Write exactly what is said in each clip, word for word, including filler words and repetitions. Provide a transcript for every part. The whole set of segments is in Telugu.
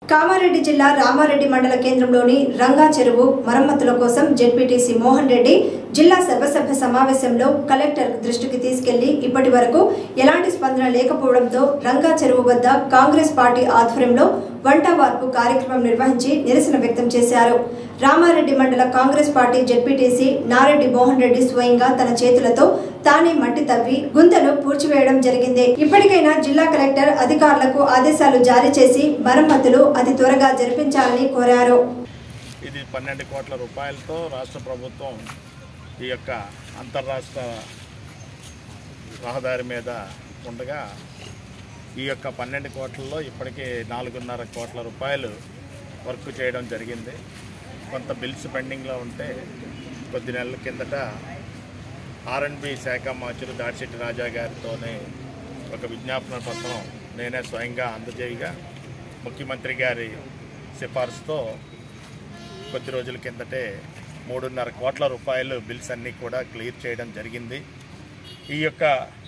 కామారెడ్డి జిల్లా రామారెడ్డి మండల కేంద్రంలోని రంగా చెరువు మరమ్మతుల కోసం జెడ్పీటీసీ మోహన్ రెడ్డి జిల్లా సర్వసభ్య సమావేశంలో కలెక్టర్ దృష్టికి తీసుకెళ్లి ఇప్పటి వరకు ఎలాంటి స్పందన లేకపోవడంతో రంగా చెరువు వద్ద కాంగ్రెస్ పార్టీ ఆధ్వర్యంలో వంట వార్పు కార్యక్రమం నిర్వహించి నిరసన వ్యక్తం చేశారు. రామారెడ్డి మండల Congress party ZPTC Nareddy Mohan Reddy స్వయంగా తన చేతులతో తానే మట్టి తవ్వి గుంతను పూడ్చివేయడం జరిగింది. ఇప్పటికైనా జిల్లా కలెక్టర్ అధికారులకు ఆదేశాలు జారీ చేసి మరమ్మతులు అతి త్వరగా జరిపించాలని కోరారు. ఇది పన్నెండు కోట్ల రూపాయలతో రాష్ట్ర ప్రభుత్వం ఈ యొక్క అంతర్రాష్ట్ర రహదారి మీద ఉండగా ఈ యొక్క పన్నెండు కోట్లలో ఇప్పటికే నాలుగున్నర కోట్ల రూపాయలు వర్క్ చేయడం జరిగింది. కొంత బిల్స్ పెండింగ్లో ఉంటే కొద్ది నెలల కిందట ఆర్ అండ్ బి శాఖ మంత్రులు దాడిశెట్టి రాజా గారితోనే ఒక విజ్ఞాపన పత్రం నేనే స్వయంగా అందజేయగా ముఖ్యమంత్రి గారి సిఫార్సుతో కొద్ది రోజుల కిందటే మూడున్నర కోట్ల రూపాయలు బిల్స్ అన్నీ కూడా క్లియర్ చేయడం జరిగింది. ఈ యొక్క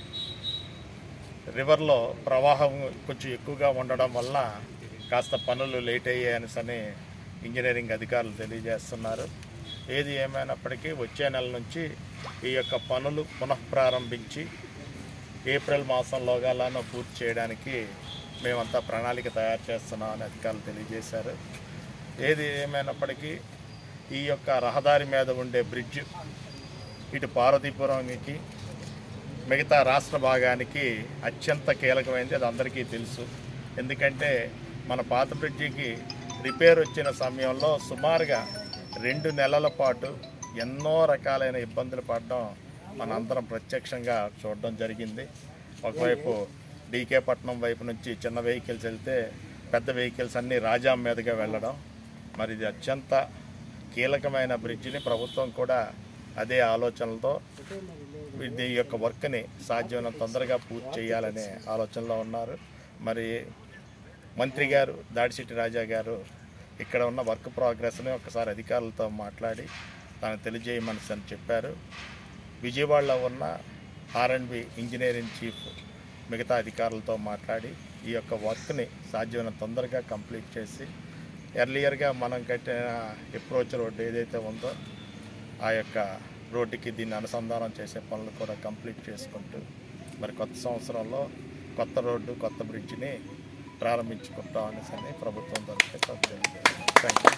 రివర్లో ప్రవాహం కొంచెం ఎక్కువగా ఉండడం వల్ల కాస్త పనులు లేట్ అయ్యాయని ఇంజనీరింగ్ అధికారులు తెలియజేస్తున్నారు. ఏది ఏమైనప్పటికీ వచ్చే నెల నుంచి ఈ యొక్క పనులు పునఃప్రారంభించి ఏప్రిల్ మాసంలోగాలను పూర్తి చేయడానికి మేమంతా ప్రణాళిక తయారు చేస్తున్నామని అధికారులు తెలియజేశారు. ఏది ఏమైనప్పటికీ ఈ యొక్క రహదారి మీద ఉండే బ్రిడ్జ్ ఇటు పార్వతీపురంకి మిగతా రాష్ట్ర భాగానికి అత్యంత కీలకమైనది, అది అందరికీ తెలుసు. ఎందుకంటే మన పాత బ్రిడ్జికి రిపేర్ వచ్చిన సమయంలో సుమారుగా రెండు నెలల పాటు ఎన్నో రకాలైన ఇబ్బందులు పడడం మనందరం ప్రత్యక్షంగా చూడడం జరిగింది. ఒకవైపు డీకే పట్నం వైపు నుంచి చిన్న వెహికల్స్ వెళ్తే పెద్ద వెహికల్స్ అన్నీ రాజాం మీదుగా వెళ్ళడం, మరి ఇది అత్యంత కీలకమైన బ్రిడ్జిని ప్రభుత్వం కూడా అదే ఆలోచనలతో ఇది యొక్క వర్క్ని సాధ్యమైనంత తొందరగా పూర్తి చేయాలనే ఆలోచనలో ఉన్నారు. మరి మంత్రి గారు దాడిశెట్టి రాజా గారు ఇక్కడ ఉన్న వర్క్ ప్రోగ్రెస్ని ఒకసారి అధికారులతో మాట్లాడి తనకు తెలియజేయమని అని చెప్పారు. విజయవాడలో ఉన్న R and B engineering chief మిగతా అధికారులతో మాట్లాడి ఈ యొక్క వర్క్ని సాధ్యమైనంత తొందరగా కంప్లీట్ చేసి ఎర్లియర్గా మనం కట్టిన అప్రోచ్ రోడ్డు ఏదైతే ఉందో ఆ యొక్క రోడ్డుకి దీన్ని అనుసంధానం చేసే పనులు కూడా కంప్లీట్ చేసుకుంటూ మరి కొత్త సంవత్సరంలో కొత్త రోడ్డు కొత్త బ్రిడ్జిని ప్రారంభించుకుంటాం అనేసి ప్రభుత్వం తరఫున థ్యాంక్ యూ.